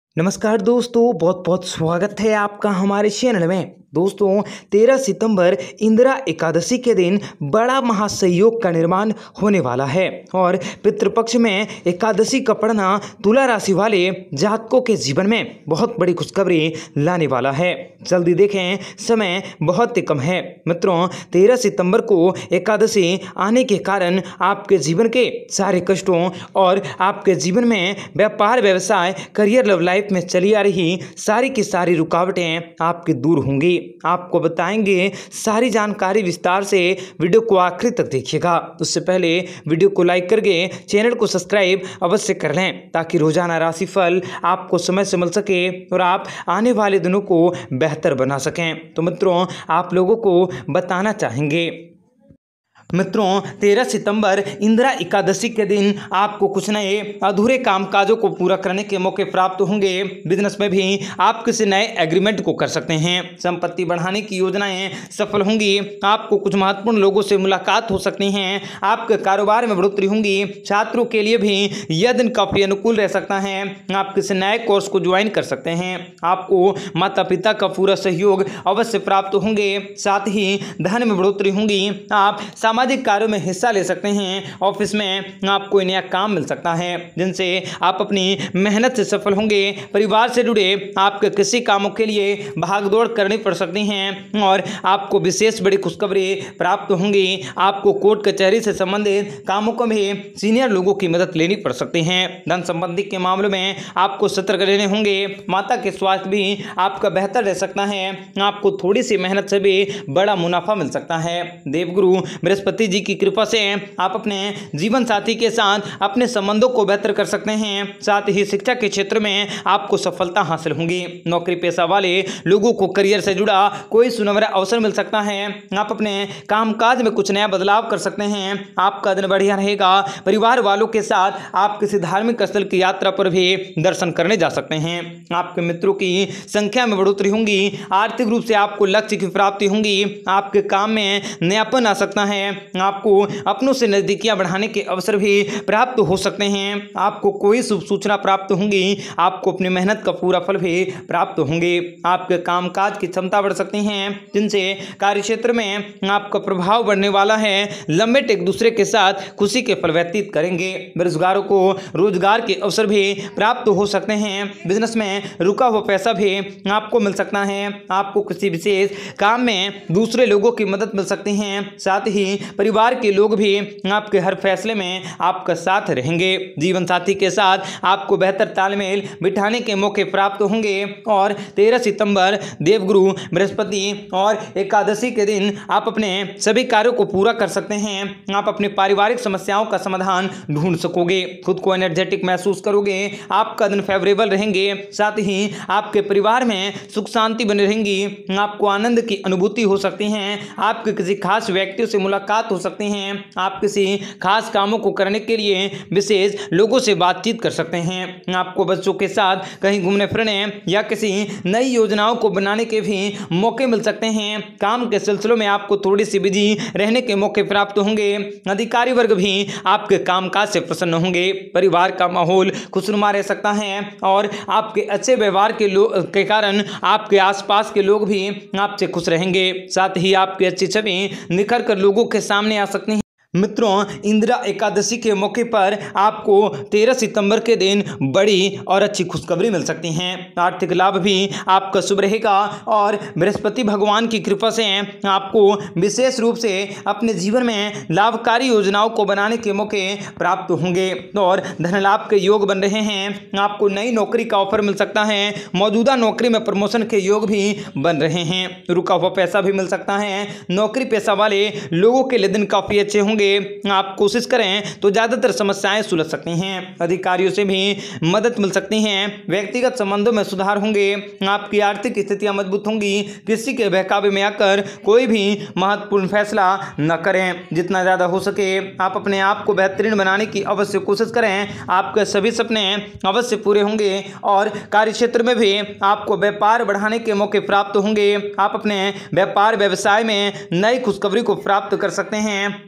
नमस्कार दोस्तों, बहुत बहुत स्वागत है आपका हमारे चैनल में। दोस्तों 13 सितंबर इंदिरा एकादशी के दिन बड़ा महासंयोग का निर्माण होने वाला है और पितृपक्ष में एकादशी का पढ़ना तुला राशि वाले जातकों के जीवन में बहुत बड़ी खुशखबरी लाने वाला है। जल्दी देखें, समय बहुत ही कम है। मित्रों 13 सितंबर को एकादशी आने के कारण आपके जीवन के सारे कष्टों और आपके जीवन में व्यापार, व्यवसाय, करियर, लव लाइफ में चली आ रही सारी की सारी रुकावटें आपकी दूर होंगी। आपको बताएंगे सारी जानकारी विस्तार से। वीडियो को आखिर तक देखिएगा। उससे पहले वीडियो को लाइक करके चैनल को सब्सक्राइब अवश्य कर लें ताकि रोजाना राशिफल आपको समय से मिल सके और आप आने वाले दिनों को बेहतर बना सकें। तो मित्रों आप लोगों को बताना चाहेंगे, मित्रों 13 सितंबर इंदिरा एकादशी के दिन आपको कुछ नए अधूरे कामकाजों को पूरा करने के मौके प्राप्त होंगे। बिजनेस में भी आप किसी नए एग्रीमेंट को कर सकते हैं। संपत्ति बढ़ाने की योजनाएं सफल होंगी। आपको कुछ महत्वपूर्ण लोगों से मुलाकात हो सकती हैं। आपके कारोबार में बढ़ोतरी होंगी। छात्रों के लिए भी यह दिन काफी अनुकूल रह सकता है। आप किसी नए कोर्स को ज्वाइन कर सकते हैं। आपको माता पिता का पूरा सहयोग अवश्य प्राप्त होंगे। साथ ही धन में बढ़ोतरी होंगी। आप सामाजिक कार्यों में हिस्सा ले सकते हैं। ऑफिस में आपको कोई नया काम मिल सकता है जिनसे आप अपनी मेहनत से सफल होंगे। परिवार से जुड़े आपके किसी कामों के लिए भागदौड़ करनी पड़ सकती हैं और आपको विशेष बड़ी खुशखबरी प्राप्त होंगी। आपको कोर्ट कचहरी से संबंधित कामों को भी सीनियर लोगों की मदद लेनी पड़ सकती है। धन संबंधी के मामलों में आपको सतर्क रहने होंगे। माता के स्वास्थ्य भी आपका बेहतर रह सकता है। आपको थोड़ी सी मेहनत से भी बड़ा मुनाफा मिल सकता है। देवगुरु बृहस्पति जी की कृपा से आप अपने जीवन साथी के साथ अपने संबंधों को बेहतर कर सकते हैं। साथ ही शिक्षा के क्षेत्र में आपको सफलता हासिल होगी। नौकरी पेशा वाले लोगों को करियर से जुड़ा कोई सुनहरा अवसर मिल सकता है। आप अपने कामकाज में कुछ नया बदलाव कर सकते हैं। आपका दिन बढ़िया रहेगा। परिवार वालों के साथ आप किसी धार्मिक स्थल की यात्रा पर भी दर्शन करने जा सकते हैं। आपके मित्रों की संख्या में बढ़ोतरी होंगी। आर्थिक रूप से आपको लक्ष्य की प्राप्ति होंगी। आपके काम में नयापन आ सकता है। आपको अपनों से नजदीकियां बढ़ाने के अवसर भी प्राप्त हो सकते हैं। आपको कोई शुभ सूचना प्राप्त होंगी। आपको अपनी मेहनत का पूरा फल भी प्राप्त होंगे। आपके कामकाज की क्षमता बढ़ सकती है जिनसे कार्यक्षेत्र में आपका प्रभाव बढ़ने वाला है। लंबे एक दूसरे के साथ खुशी के पल व्यतीत करेंगे। बेरोजगारों को रोजगार के अवसर भी प्राप्त हो सकते हैं। बिजनेस में रुका हुआ पैसा भी आपको मिल सकता है। आपको किसी विशेष काम में दूसरे लोगों की मदद मिल सकती है। साथ ही परिवार के लोग भी आपके हर फैसले में आपका साथ रहेंगे। जीवन साथी के साथ आपको बेहतर तालमेल बिठाने के मौके प्राप्त होंगे और 13 सितंबर देवगुरु बृहस्पति और एकादशी के दिन आप अपने सभी कार्यों को पूरा कर सकते हैं। आप अपनी पारिवारिक समस्याओं का समाधान ढूंढ सकोगे। खुद को एनर्जेटिक महसूस करोगे। आपका दिन फेवरेबल रहेंगे। साथ ही आपके परिवार में सुख शांति बनी रहेंगी। आपको आनंद की अनुभूति हो सकती है। आपके किसी खास व्यक्तियों से मुलाकात हो सकते हैं। आप किसी खास कामों को करने के लिए विशेष लोगों से बातचीत कर सकते हैं। आपको बच्चों के साथ कहीं घूमने फिरने या किसी नई योजनाओं को बनाने के भी मौके मिल सकते हैं। काम के सिलसिलों में आपको थोड़ी सी बिजी रहने के मौके प्राप्त होंगे। अधिकारी वर्ग भी आपके कामकाज से प्रसन्न होंगे। परिवार का माहौल खुशनुमा रह सकता है और आपके अच्छे व्यवहार के कारण आपके आसपास के लोग भी आपसे खुश रहेंगे। साथ ही आपकी अच्छी छवि निखर कर लोगों के सामने आ सकती है। मित्रों इंदिरा एकादशी के मौके पर आपको 13 सितंबर के दिन बड़ी और अच्छी खुशखबरी मिल सकती हैं। आर्थिक लाभ भी आपका शुभ रहेगा और बृहस्पति भगवान की कृपा से आपको विशेष रूप से अपने जीवन में लाभकारी योजनाओं को बनाने के मौके प्राप्त होंगे और धन लाभ के योग बन रहे हैं। आपको नई नौकरी का ऑफर मिल सकता है। मौजूदा नौकरी में प्रमोशन के योग भी बन रहे हैं। रुका हुआ पैसा भी मिल सकता है। नौकरी पेशा वाले लोगों के लिए दिन काफी अच्छे होंगे। आप कोशिश करें तो ज्यादातर समस्याएं सुलझ सकती हैं। अधिकारियों से भी मदद मिल सकती हैं। व्यक्तिगत संबंधों में सुधार होंगे। आपकी आर्थिक स्थितियां मजबूत होंगी। किसी के बहकावे में आकर कोई भी महत्वपूर्ण फैसला न करें। जितना ज्यादा हो सके आप अपने आप को बेहतरीन बनाने की अवश्य कोशिश करें। आपके सभी सपने अवश्य पूरे होंगे और कार्यक्षेत्र में भी आपको व्यापार बढ़ाने के मौके प्राप्त होंगे। आप अपने व्यापार व्यवसाय में नई खुशखबरी को प्राप्त कर सकते हैं। पैसों के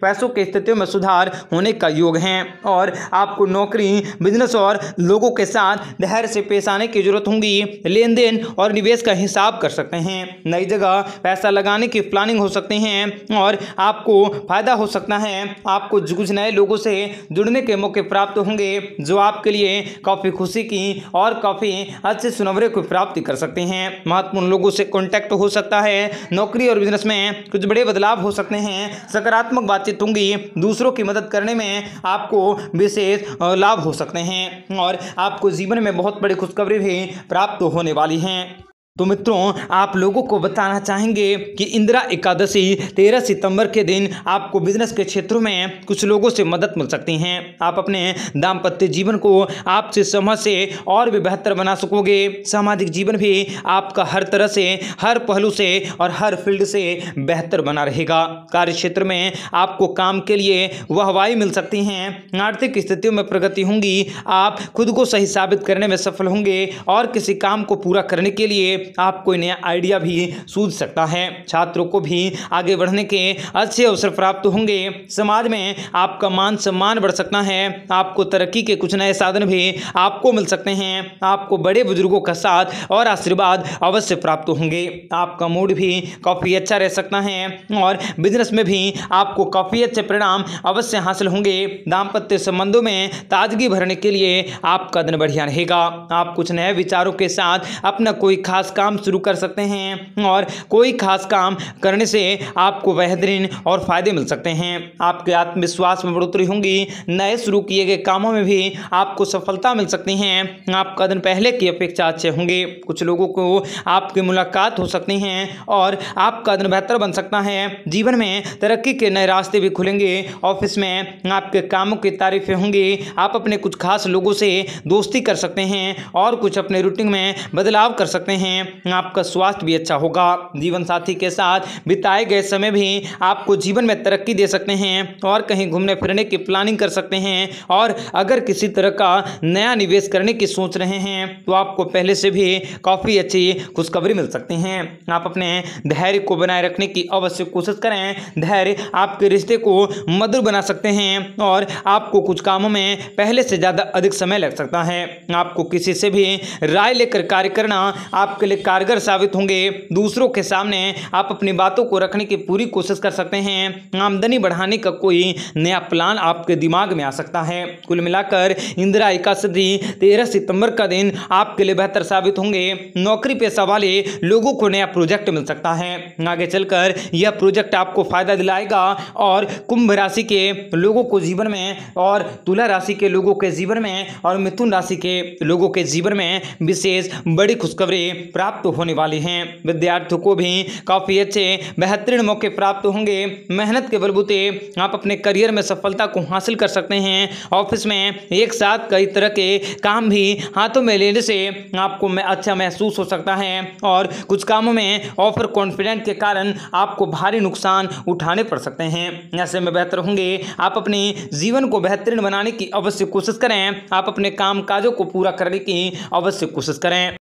की स्थितियों में सुधार होने का योग है और आपको नौकरी, बिजनेस और लोगों के साथ धैर्य से पेश आने की जरूरत होगी। लेन देन और निवेश का हिसाब कर सकते हैं। नई जगह पैसा लगाने की प्लानिंग हो सकती है और आपको फायदा हो सकता है। आपको कुछ नए लोगों से जुड़ने के मौके प्राप्त होंगे जो आपके लिए काफी खुशी की और काफी अच्छे सुनवरे को प्राप्ति कर सकते हैं। महत्वपूर्ण लोगों से कांटेक्ट हो सकता है। नौकरी और बिजनेस में कुछ बड़े बदलाव हो सकते हैं। सकारात्मक बातचीत होंगी। दूसरों की मदद करने में आपको विशेष लाभ हो सकते हैं और आपको जीवन में बहुत बड़ी खुशखबरी भी प्राप्त होने वाली है। तो मित्रों, आप लोगों को बताना चाहेंगे कि इंदिरा एकादशी 13 सितंबर के दिन आपको बिजनेस के क्षेत्रों में कुछ लोगों से मदद मिल सकती है। आप अपने दाम्पत्य जीवन को आपसे समझ से और भी बेहतर बना सकोगे। सामाजिक जीवन भी आपका हर तरह से, हर पहलू से और हर फील्ड से बेहतर बना रहेगा। कार्य क्षेत्र में आपको काम के लिए वाहवाही मिल सकती है। आर्थिक स्थितियों में प्रगति होंगी। आप खुद को सही साबित करने में सफल होंगे और किसी काम को पूरा करने के लिए आपको कोई नया आइडिया भी सूझ सकता है। छात्रों को भी आगे बढ़ने के अच्छे अवसर प्राप्त होंगे। समाज में आपका मान सम्मान बढ़ सकता है। आपको तरक्की के कुछ नए साधन भी आपको मिल सकते हैं। आपको बड़े बुजुर्गों का साथ और आशीर्वाद अवश्य प्राप्त होंगे। आपका मूड भी काफी अच्छा रह सकता है और बिजनेस में भी आपको काफी अच्छे परिणाम अवश्य हासिल होंगे। दाम्पत्य संबंधों में ताजगी भरने के लिए आपका दिन बढ़िया रहेगा। आप कुछ नए विचारों के साथ अपना कोई खास काम शुरू कर सकते हैं और कोई खास काम करने से आपको बेहतरीन और फायदे मिल सकते हैं। आपके आत्मविश्वास में बढ़ोतरी होगी। नए शुरू किए गए कामों में भी आपको सफलता मिल सकती है। आपका दिन पहले की अपेक्षा अच्छे होंगे। कुछ लोगों को आपकी मुलाकात हो सकती है और आपका दिन बेहतर बन सकता है। जीवन में तरक्की के नए रास्ते भी खुलेंगे। ऑफिस में आपके कामों की तारीफें होंगी। आप अपने कुछ खास लोगों से दोस्ती कर सकते हैं और कुछ अपने रूटीन में बदलाव कर सकते हैं। आपका स्वास्थ्य भी अच्छा होगा। जीवन साथी के साथ बिताए गए समय भी आपको जीवन में तरक्की दे सकते हैं और कहीं घूमने फिरने की प्लानिंग कर सकते हैं। और अगर किसी तरह का नया निवेश करने की सोच रहे हैं तो आपको पहले से भी काफी अच्छी खुशखबरी मिल सकती है। आप अपने धैर्य को बनाए रखने की अवश्य कोशिश करें। धैर्य आपके रिश्ते को मधुर बना सकते हैं और आपको कुछ कामों में पहले से ज्यादा अधिक समय लग सकता है। आपको किसी से भी राय लेकर कार्य करना आपके लिए कारगर साबित होंगे। दूसरों के सामने आप अपनी बातों को रखने की पूरी कोशिश कर सकते हैं। आमदनी बढ़ाने का कोई नया प्लान आपके दिमाग में आ सकता है। कुल मिलाकर इंदिरा एकादशी 13 सितंबर का दिन आपके लिए बेहतर साबित होंगे। नौकरी पेशा वाले लोगों को नया प्रोजेक्ट मिल सकता है। आगे चलकर यह प्रोजेक्ट आपको फायदा दिलाएगा और कुंभ राशि के लोगों को जीवन में और तुला राशि के लोगों के जीवन में और मिथुन राशि के लोगों के जीवन में विशेष बड़ी खुशखबरी प्राप्त होने वाली हैं। विद्यार्थियों को भी काफी अच्छे बेहतरीन मौके प्राप्त होंगे। मेहनत के बलबूते आप अपने करियर में सफलता को हासिल कर सकते हैं। ऑफिस में एक साथ कई तरह के काम भी हाथों में लेने से आपको अच्छा महसूस हो सकता है और कुछ कामों में ओवर कॉन्फिडेंट के कारण आपको भारी नुकसान उठाने पड़ सकते हैं। ऐसे में बेहतर होंगे आप अपने जीवन को बेहतरीन बनाने की अवश्य कोशिश करें। आप अपने काम काजों को पूरा करने की अवश्य कोशिश करें।